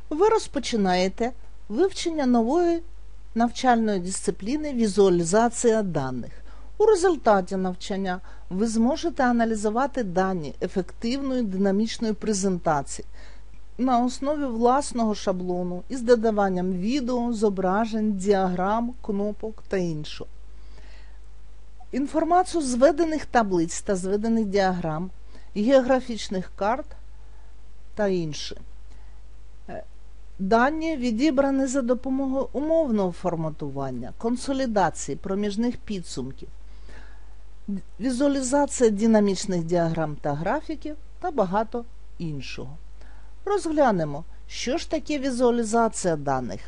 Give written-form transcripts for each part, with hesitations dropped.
Ви розпочинаєте вивчення нової навчальної дисципліни візуалізація даних. У результаті навчання ви зможете аналізувати дані ефективної динамічної презентації на основі власного шаблону із додаванням відео, зображень, діаграм, кнопок та іншого. Інформацію з зведених таблиць та зведених діаграм, географічних карт та інше. Дані відібрані за допомогою умовного форматування, консолідації, проміжних підсумків, візуалізація динамічних діаграм та графіків та багато іншого. Розглянемо, що ж таке візуалізація даних.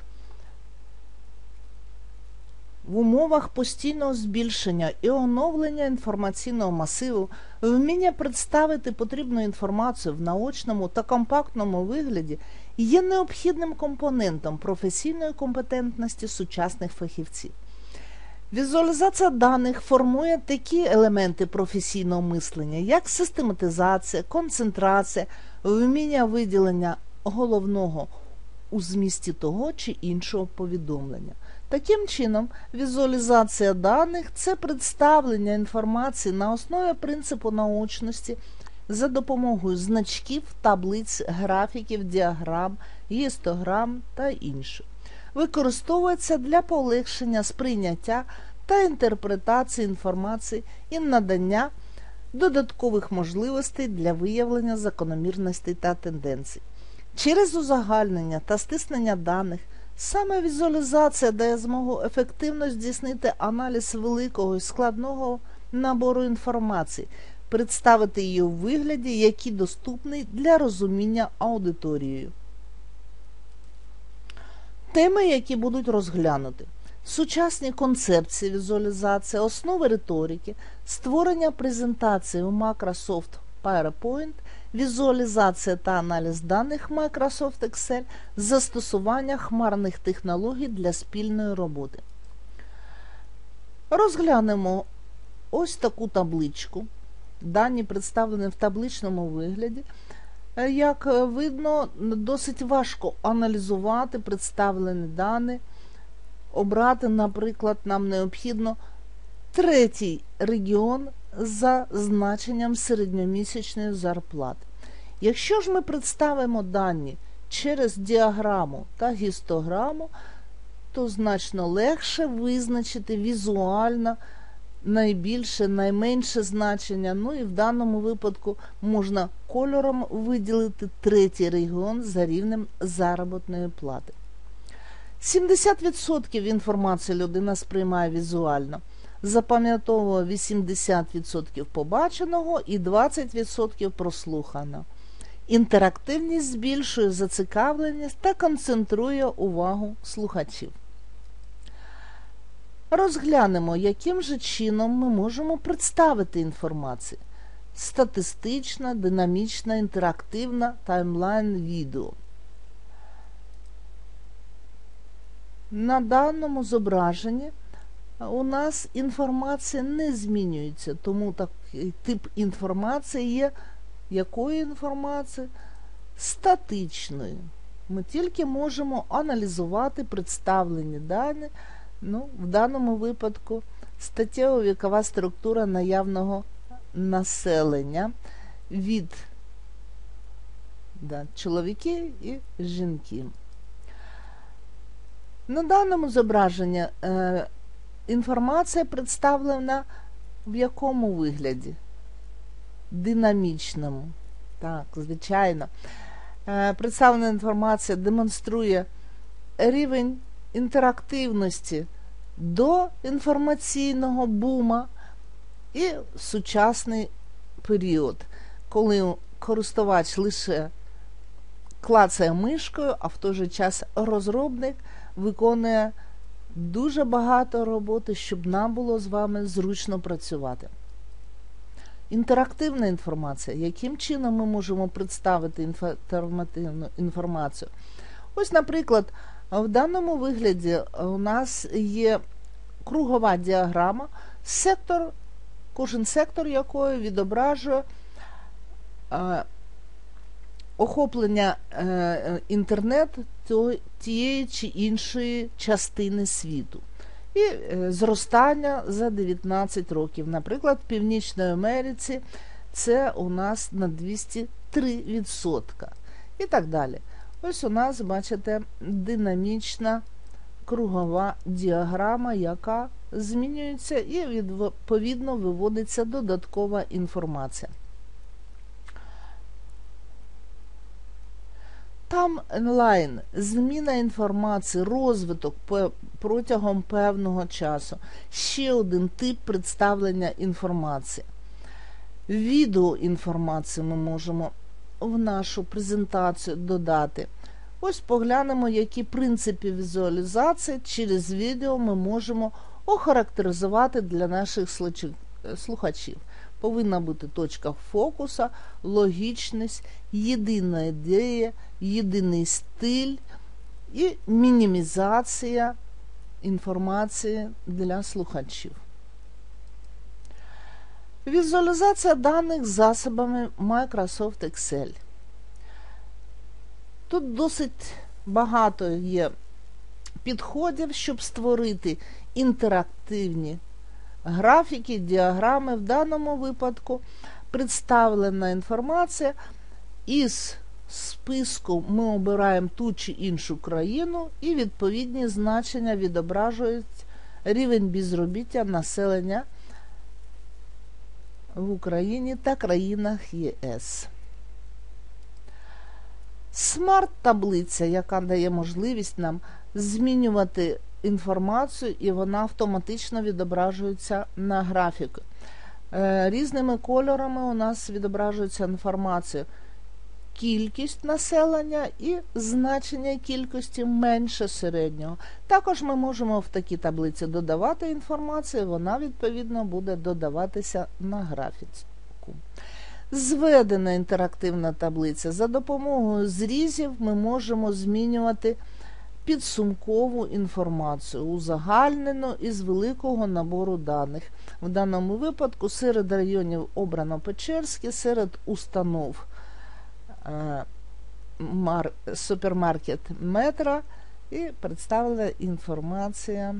В умовах постійного збільшення і оновлення інформаційного масиву вміння представити потрібну інформацію в наочному та компактному вигляді є необхідним компонентом професійної компетентності сучасних фахівців. Візуалізація даних формує такі елементи професійного мислення, як систематизація, концентрація, вміння виділення головного у змісті того чи іншого повідомлення. Таким чином, візуалізація даних – це представлення інформації на основі принципу наочності за допомогою значків, таблиць, графіків, діаграм, гістограм та іншого. Використовується для полегшення сприйняття та інтерпретації інформації і надання додаткових можливостей для виявлення закономірностей та тенденцій. Через узагальнення та стиснення даних саме візуалізація дає змогу ефективно здійснити аналіз великого і складного набору інформації, представити її у вигляді, який доступний для розуміння аудиторією. Теми, які будуть розглянуті: сучасні концепції візуалізації, основи риторики, створення презентації у Microsoft PowerPoint, візуалізація та аналіз даних Microsoft Excel, застосування хмарних технологій для спільної роботи. Розглянемо ось таку табличку. Дані представлені в табличному вигляді. Як видно, досить важко аналізувати представлені дані. Обрати, наприклад, нам необхідно третій регіон за значенням середньомісячної зарплати. Якщо ж ми представимо дані через діаграму та гістограму, то значно легше визначити візуально найбільше, найменше значення. Ну і в даному випадку можна кольором виділити третій регіон за рівнем заробітної плати. 70% інформації людина сприймає візуально, запам'ятовує 80% побаченого і 20% прослуханого. Інтерактивність збільшує зацікавленість та концентрує увагу слухачів. Розглянемо, яким же чином ми можемо представити інформацію. Статистична, динамічна, інтерактивна, таймлайн-відео. На даному зображенні у нас інформація не змінюється, тому такий тип інформації є якою інформацією? Статичною. Ми тільки можемо аналізувати представлені дані, в даному випадку статтєво-вікова структура наявного населення від чоловіки і жінки. На даному зображенні інформація представлена в якому вигляді? Динамічному. Так, звичайно. Представлена інформація демонструє рівень інтерактивності до інформаційного бума і сучасний період, коли користувач лише клацає мишкою, а в той же час розробник виконує дуже багато роботи, щоб нам було з вами зручно працювати. Інтерактивна інформація. Яким чином ми можемо представити інформативну інформацію? Ось, наприклад, в даному вигляді у нас є кругова діаграма, кожен сектор якої відображує охоплення інтернету тієї чи іншої частини світу. І зростання за 19 років. Наприклад, в Північній Америці це у нас на 203%. І так далі. Ось у нас, бачите, динамічна кругова діаграма, яка змінюється і відповідно виводиться додаткова інформація. Таймлайн – зміна інформації, розвиток протягом певного часу. Ще один тип представлення інформації. Відеоінформацію ми можемо в нашу презентацію додати. Ось поглянемо, які принципи візуалізації через відео ми можемо охарактеризувати для наших слухачів. Повинна бути точка фокусу, логічність, єдина ідея, єдиний стиль і мінімізація інформації для слухачів. Візуалізація даних засобами Microsoft Excel. Тут досить багато є підходів, щоб створити інтерактивні графіки, діаграми. В даному випадку представлена інформація. Із списку ми обираємо ту чи іншу країну і відповідні значення відображують рівень безробіття населення в Україні та країнах ЄС. Смарт-таблиця, яка дає можливість нам змінювати інформацію, і вона автоматично відображується на графіку. Різними кольорами у нас відображується інформація. Кількість населення і значення кількості менше середнього. Також ми можемо в такій таблиці додавати інформацію, вона відповідно буде додаватися на графіку. Зведена інтерактивна таблиця. За допомогою зрізів ми можемо змінювати підсумкову інформацію, узагальнену із великого набору даних. В даному випадку серед районів обрано Печерське, серед установ супермаркет Метро і представлена інформація.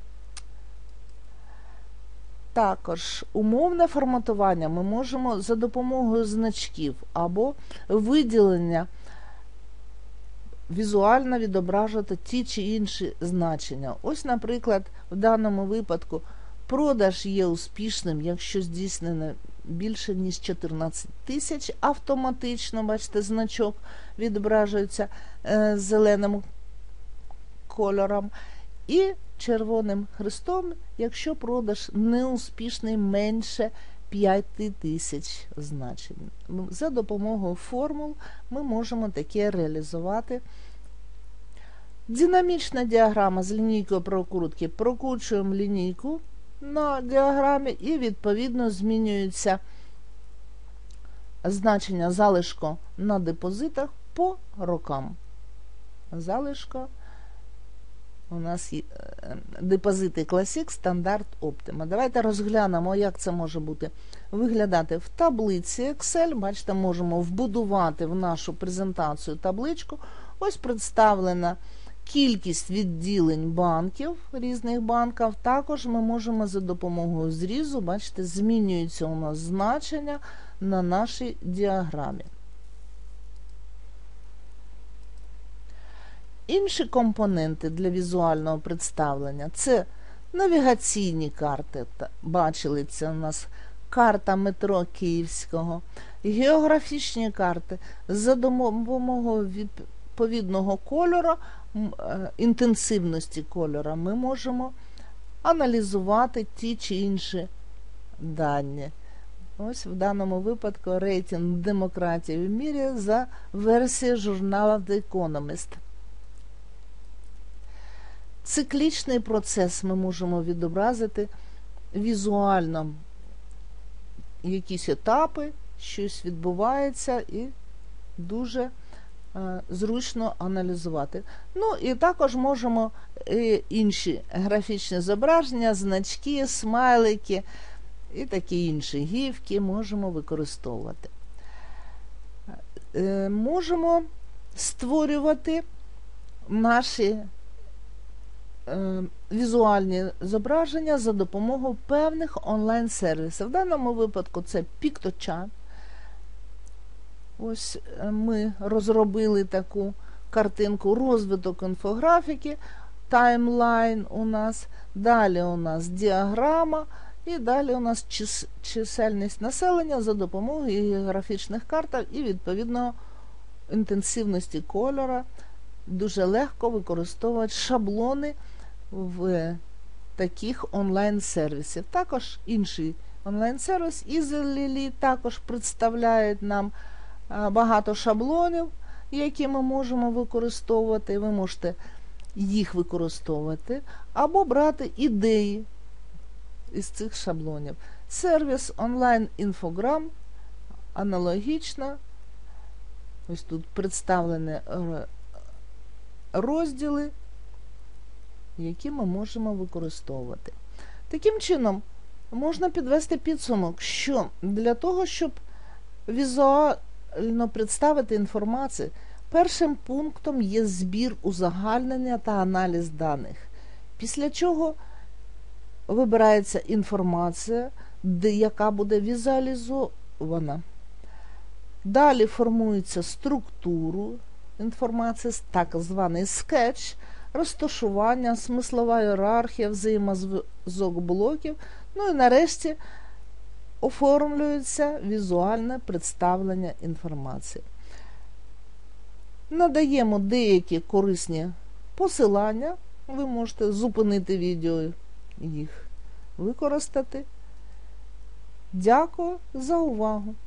Також умовне форматування ми можемо за допомогою значків або виділення візуально відображувати ті чи інші значення. Ось, наприклад, в даному випадку продаж є успішним, якщо здійснено більше, ніж 14 тисяч, автоматично, бачите, значок відображується зеленим кольором, і червоним хрестом, якщо продаж неуспішний менше 5 тисяч значень. За допомогою формул ми можемо таке реалізувати. Динамічна діаграма з лінійкою прокрутки. Прокручуємо лінійку на діаграмі і відповідно змінюється значення залишку на депозитах по рокам. Залишка у нас є депозити Classic, стандарт, Optima. Давайте розглянемо, як це може бути виглядати в таблиці Excel. Бачите, можемо вбудувати в нашу презентацію табличку. Ось представлена кількість відділень банків, різних банків. Також ми можемо за допомогою зрізу, бачите, змінюється у нас значення на нашій діаграмі. Інші компоненти для візуального представлення – це навігаційні карти. Бачили, це у нас карта метро Київського, географічні карти. За допомогою відповідного кольору, інтенсивності кольору, ми можемо аналізувати ті чи інші дані. Ось в даному випадку рейтинг демократії в мірі за версією журналу The Economist. Циклічний процес ми можемо відобразити візуально. Якісь етапи, щось відбувається і дуже зручно аналізувати. Ну і також можемо інші графічні зображення, значки, смайлики і такі інші гіфки можемо використовувати. можемо створювати наші візуальні зображення за допомогою певних онлайн-сервісів. В даному випадку це Piktochart. Ось ми розробили таку картинку, розвиток інфографіки, таймлайн у нас, далі у нас діаграма, і далі у нас чисельність населення за допомогою географічних карт і відповідно інтенсивності кольора. Дуже легко використовувати шаблони в таких онлайн-сервісів. Також інший онлайн-сервіс EasyLily також представляє нам багато шаблонів, які ми можемо використовувати. Ви можете їх використовувати або брати ідеї із цих шаблонів. Сервіс онлайн-інфограм аналогічно. Ось тут представлені розділи, які ми можемо використовувати. Таким чином, можна підвести підсумок, що для того, щоб візуально представити інформацію, першим пунктом є збір, узагальнення та аналіз даних. Після чого вибирається інформація, яка буде візуалізована. Далі формується структуру інформації, так званий скетч, розташування, смислова ієрархія, взаємозв'язок блоків. Ну і нарешті оформлюється візуальне представлення інформації. Надаємо деякі корисні посилання. Ви можете зупинити відео і їх використати. Дякую за увагу!